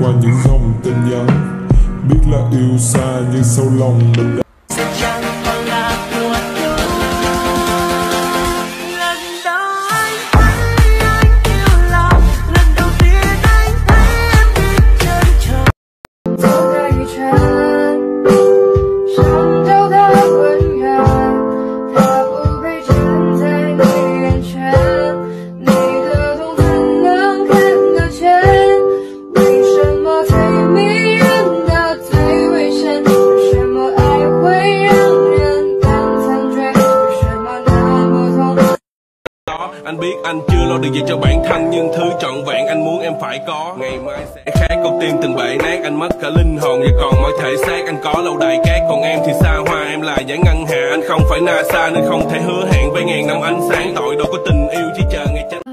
qua những dòng tin nhắn. Biết là yêu xa nhưng sâu lòng mình đã anh biết anh chưa lo được gì cho bản thân, nhưng thứ trọn vẹn anh muốn em phải có. Ngày mai sẽ khác, con tim từng bể nát, anh mất cả linh hồn và còn mọi thể xác. Anh có lâu đài cát, còn em thì xa hoa. Em là giải ngân hà, anh không phải NASA nên không thể hứa hẹn với ngàn năm ánh sáng. Tội đâu có tình yêu chỉ chờ ngày chết.